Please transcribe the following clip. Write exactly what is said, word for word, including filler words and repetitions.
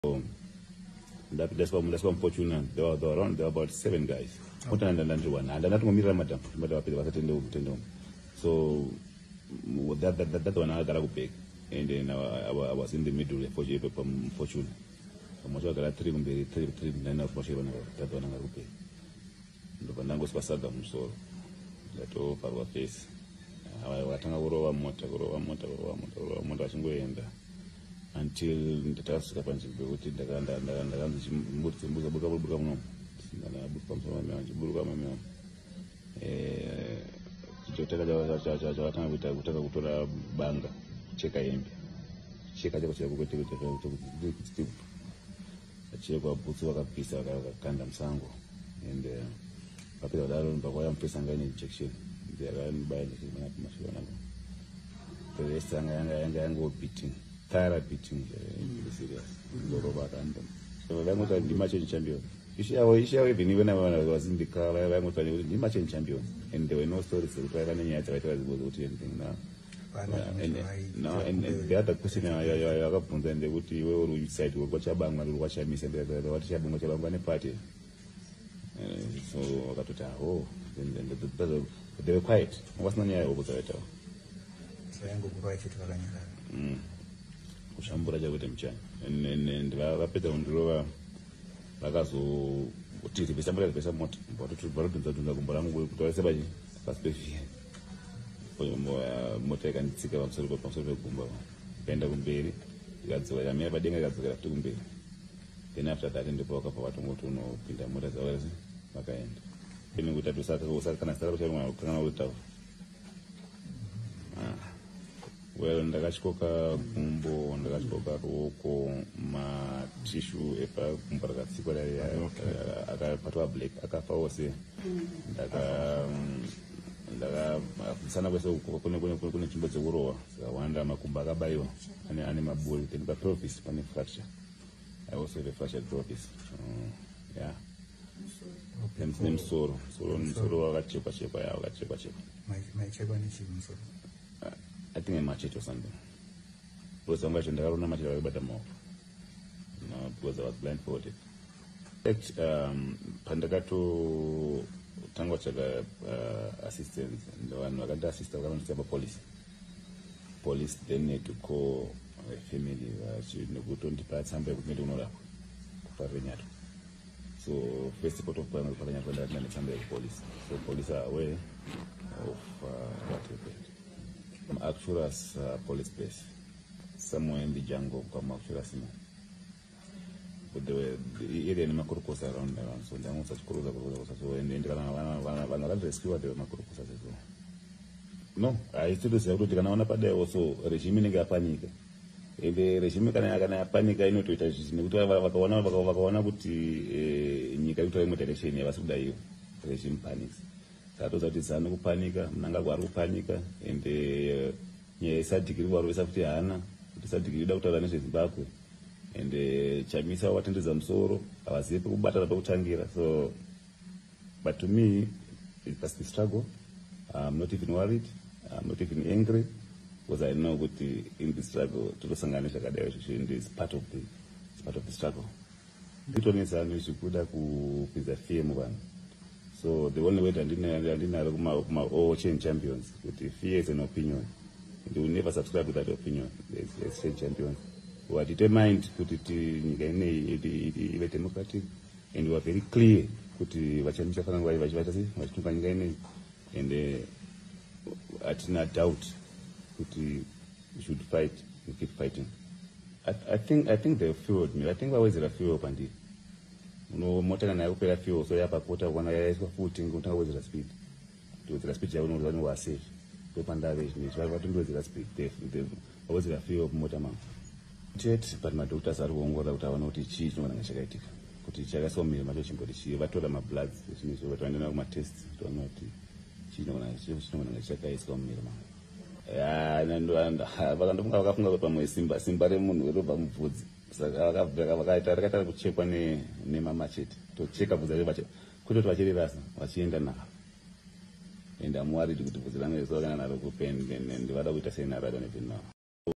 That, that's why that's why unfortunate. There were, there were around there were about seven guys. Okay. And one, and not going madam, but I was attending. So that that that, that one I got to pick, and then I, I, I was in the middle for from fortune. I'm sure I got three, three, three, three, nine of fortune. That one I got to pick. The Banangos Pasadam, so that all for our face. I was going to go over motor, go over motor, go over motor, go over motor, and go in there. Until the task happens to be with the Ganda and the Ganda, Buka Buka Buka Buka Buka Buka Jotaka Jotaka Banga, Cheka Imp, Cheka Cheka Cheka Butuaka Pisa, Kandam Sango, and the Papilla Daron, Bagoyam Pisangani injection. They are run by the Machine. The rest and go beating. Tara beating in the serious. So I'm not the match champion. You shall even even when I was in the car, I was the match champion. And there were no stories to try any other anything now. And now, and the other question I got from them, they would decide to watch a bang and watch a miss and watch a bang party. So I got to tell, oh, then they were quiet. I was not near over the letter. So I'm going to write it. Kushambura chakute mchana and vakapedza kundirova vakazo kuti vesambura vesa mota varotodza tunza gumbo rangu kuti vaise pachi pasi pevhiya mota ikanditsika pamusoro pamusoro pegumba ikaenda kumberi ikadzoka kamira padenga ikadzokera futi kumberi then after that ndipo vakabva vatongoti unopinda mota dzavasi vakaenda ine kuti atusakana sara kuchaikana kutaura. Well, ndakachikoka gumbo, ndakachikoka ruoko, matishu epa gumbo rakatsikwa akapatwa black akafa ose. Ndaka ndaka sana kwese kune kune kune chimbo chekurowa sawanda makumbo akabayiwa ane ane mabuli then pa pelvis pane fracture. I also have a fractured pelvis. Uh, yeah. Then name soro soro soro akachekwa chekwa ya akachekwa chekwa. My chekwa ni chimbo. I think a machete or something. Because I'm watching the Aruna machete about the mouth. No, because I was blindfolded. Um, Pandagato Tango Chaga uh, assistant, the one who got the assistant, I'm going to police. Police then need to call a family. She go to the part somewhere with me to know that. So, first of all, I'm going to the police. So, police are aware of uh, what happened. Actually, as a police base, somewhere in the jungle, come actually, but the area in Makurukosa around around, so there was such Kuruza, so in the Indiana rescue, there were Makurukosa as well. No, I still say, look, Ganana Pade also regime in a panic. If the regime can have panic, I know to it as you have a one of Vakana with the Nikato motivation, never should die. Regime panics. That is no panic, Nangawaru panic, and the Sadiki was after Anna, the Sadiki doctor than Zimbabwe, and the Chamisa attended some sorrow. I was able to battle about Changira. So, but to me, it was the struggle. I'm not even worried, I'm not even angry, because I know what the in the struggle to the Sanganisha in this part of the part of the struggle. The only thing is you could have is a fear one. So the only way that I didn't all change champions. But if fear is an opinion, they will never subscribe to that opinion. Let's change champions who are determined to put it in the democratic, and who are very clear. Put the Vachamisa Vajvasi, and at no doubt, put we should fight, we keep fighting. I, I think I think they fueled me. I think always there are fuel up and it. No more than I open a few, so I have a quarter when I ask for footing, go with the speed. To the speed, I don't know who are safe. To Pandavage, what to do with the speed. They always a few of Motaman. Jet, but my doctors are wrong without our not cheese when I check. Put each other so many machine for the she, but told them my blood, which means we're trying to know my tests to not she don't want to check is come me. Yeah, and and I don't know Simba Simba Moon foods. So I have to check on the name of machete to check up the river. Could it watch it as what's in the now? And I'm worried to put the language organ and I will pen and the other with the same I don't even know.